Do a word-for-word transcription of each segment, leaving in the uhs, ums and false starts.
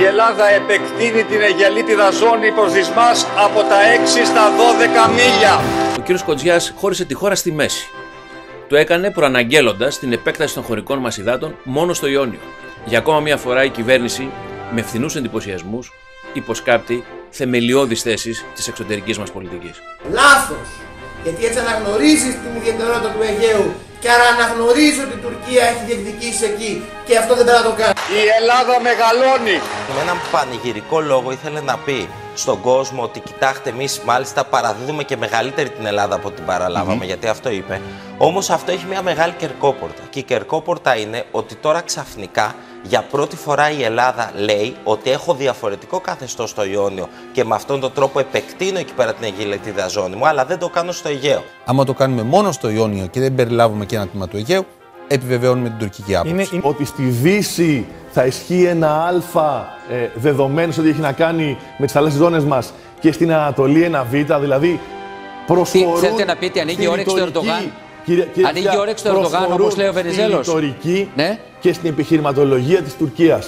Η Ελλάδα επεκτείνει την αιγελίτιδα ζώνη προς δυσμάς από τα έξι στα δώδεκα μίλια. Ο κύριος Κοντζιάς χώρισε τη χώρα στη μέση. Το έκανε προαναγγέλλοντας την επέκταση των χωρικών μας υδάτων μόνο στο Ιόνιο. Για ακόμα μια φορά η κυβέρνηση, με φθηνούς εντυπωσιασμούς, υποσκάπτει θεμελιώδεις θέσεις της εξωτερικής μας πολιτικής. Λάθος! Γιατί έτσι αναγνωρίζεις την ιδιαιτερότητα του Αιγαίου και άρα αναγνωρίζει ότι η Τουρκία έχει διεκδικήσει εκεί και αυτό δεν πρέπει να το κάνει. Η Ελλάδα μεγαλώνει. Με έναν πανηγυρικό λόγο ήθελε να πει στον κόσμο ότι κοιτάξτε, εμείς μάλιστα παραδίδουμε και μεγαλύτερη την Ελλάδα από την παραλάβαμε, mm-hmm. γιατί αυτό είπε. Όμως αυτό έχει μια μεγάλη κερκόπορτα. Και η κερκόπορτα είναι ότι τώρα ξαφνικά για πρώτη φορά η Ελλάδα λέει ότι έχω διαφορετικό καθεστώς στο Ιόνιο και με αυτόν τον τρόπο επεκτείνω εκεί πέρα την αιγελιτίδα ζώνη μου, αλλά δεν το κάνω στο Αιγαίο. Άμα το κάνουμε μόνο στο Ιόνιο και δεν περιλάβουμε και ένα τμήμα του Αιγαίου, επιβεβαιώνουμε την τουρκική άποψη. Είναι, είναι ότι στη Δύση θα ισχύει ένα αλφα ε, δεδομένο ότι έχει να κάνει με τις θαλάσσιες ζώνες μας και στην Ανατολή ένα β, δηλαδή προσφορούν. Θέλετε να πείτε, ανοίγει όρεξη του Ερντογάν. Ανοίγει όρεξη του Ερντογάν, όπως λέει ο Βενιζέλος. Στην ρητορική ναι. και στην επιχειρηματολογία της Τουρκίας.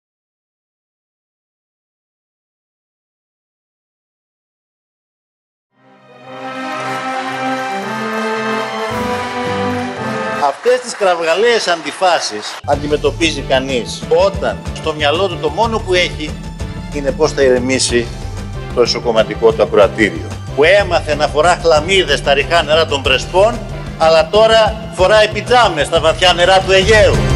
Αυτές τις κραυγαλαίες αντιφάσεις αντιμετωπίζει κανείς όταν στο μυαλό του το μόνο που έχει είναι πώς θα ηρεμήσει το εσωκομματικό του ακροατήριο. Που έμαθε να φορά χλαμίδες στα ρηχά νερά των Πρεσπών, αλλά τώρα φοράει πιτζάμες στα βαθιά νερά του Αιγαίου.